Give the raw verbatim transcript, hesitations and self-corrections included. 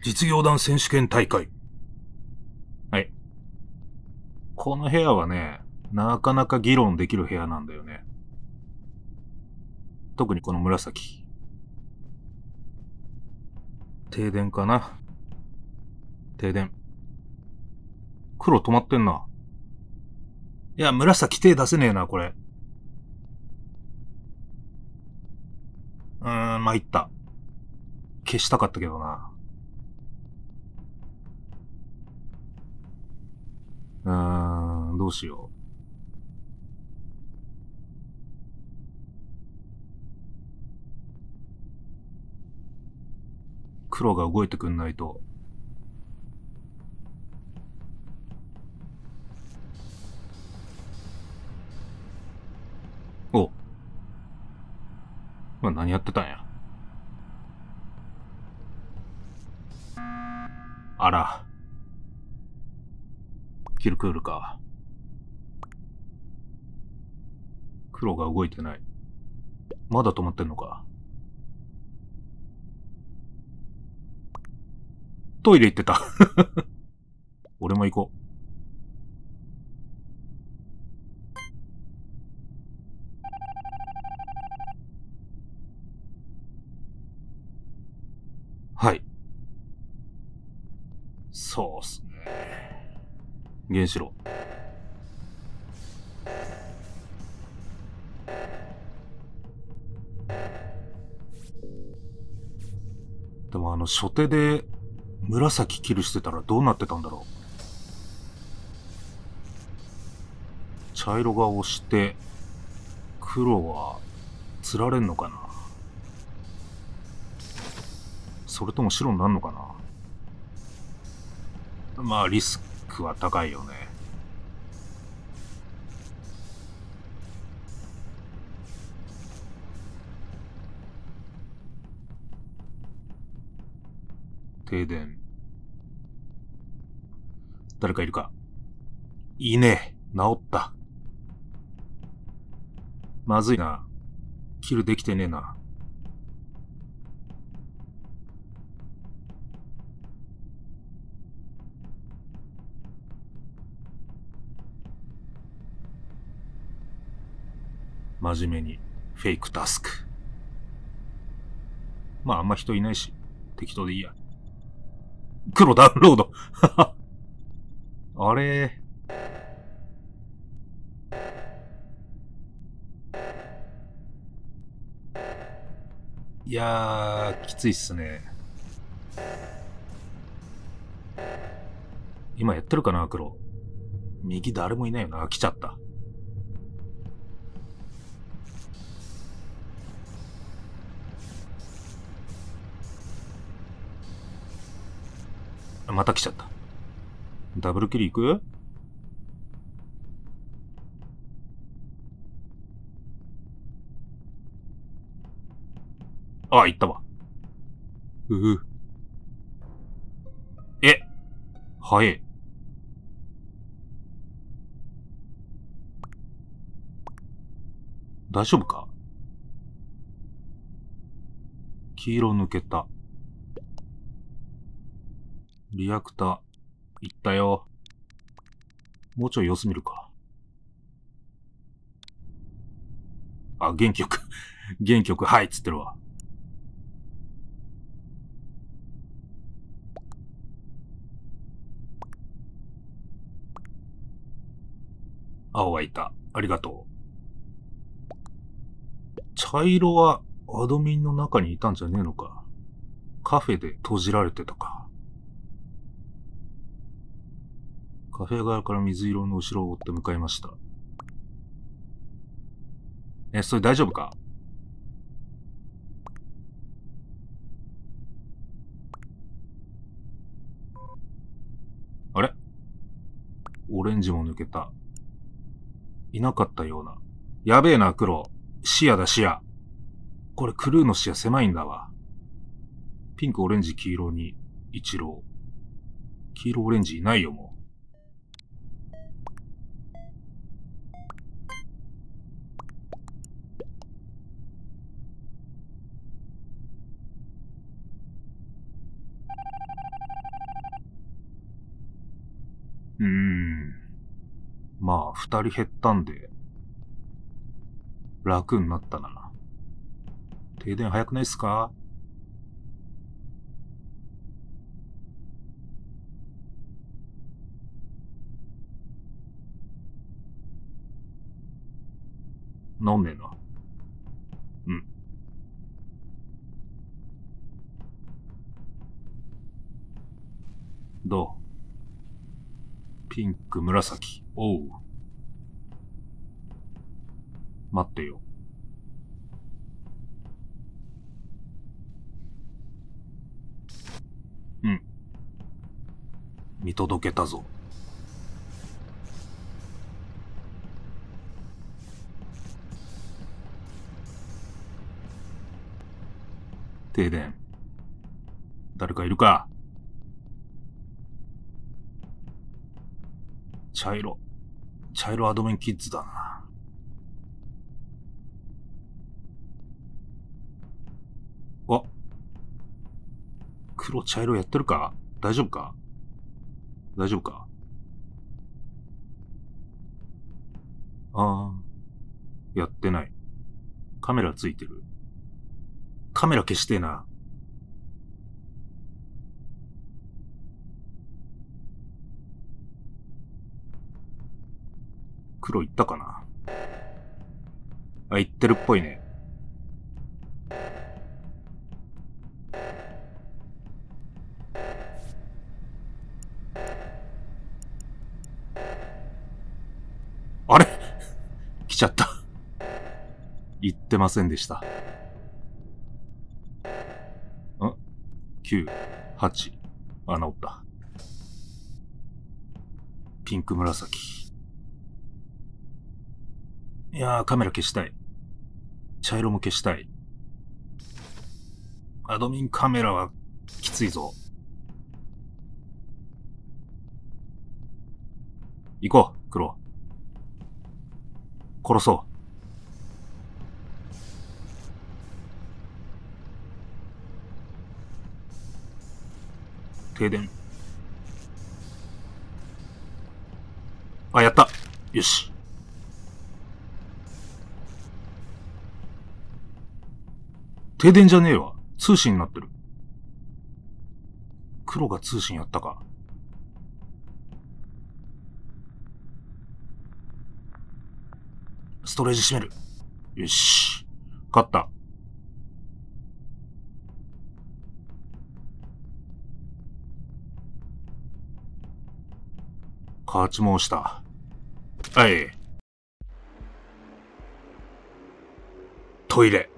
実業団選手権大会。はい。この部屋はね、なかなか議論できる部屋なんだよね。特にこの紫。停電かな。停電。黒止まってんな。いや、紫手出せねえな、これ。うーん、参った。消したかったけどな。うーん、どうしよう。黒が動いてくんないと。お。まあ、何やってたんや。あら。キルクールか。黒が動いてない。まだ止まってんのか。トイレ行ってた。俺も行こう。はい。そうっすね。原子炉。でもあの、初手で紫キルしてたらどうなってたんだろう。茶色が押して、黒は釣られんのかな。それとも白になんのかな。まあ、リスクは高いよね。停電。誰かいるか。いいね。治った。まずいな。キルできてねえな。真面目にフェイクタスク。まああんま人いないし、適当でいいや。黒ダウンロード。あれ。いやー、きついっすね。今やってるかな、黒。右誰もいないよな。来ちゃった。また来ちゃった。ダブルキル行く？ああ、行ったわ。うう。え、早え。大丈夫か？黄色抜けた。リアクター、行ったよ。もうちょい様子見るか。あ、原曲。原曲、はい、つってるわ。青はいた。ありがとう。茶色はアドミンの中にいたんじゃねえのか。カフェで閉じられてたか。カフェ側から水色の後ろを追って向かいました。え、それ大丈夫か？あれ？オレンジも抜けた。いなかったような。やべえな、黒。視野だ、視野。これクルーの視野狭いんだわ。ピンク、オレンジ、黄色に、一郎。黄色、オレンジいないよ、もう。 うーん。まあ、二人減ったんで、楽になったな。停電早くないっすか？飲んねえな。うん。どう？ピンク、紫。おう。待ってよ。うん。見届けたぞ。停電。誰かいるか？茶色。茶色アドメンキッズだな。あ、黒茶色やってるか？大丈夫か？大丈夫か？ああ、やってない。カメラついてる。カメラ消してえな。黒行ったかな？あ、行ってるっぽいね。あれ来ちゃった。言ってませんでした。ん ?きゅう、はち。あ、治った。ピンク紫。いやー、カメラ消したい。茶色も消したい。アドミンカメラはきついぞ。行こう、黒。殺そう。停電。あ、やった。よし。停電じゃねえわ。通信になってる。黒が通信やったか。ストレージ閉める。よし。勝った。勝ち申した。はい。トイレ。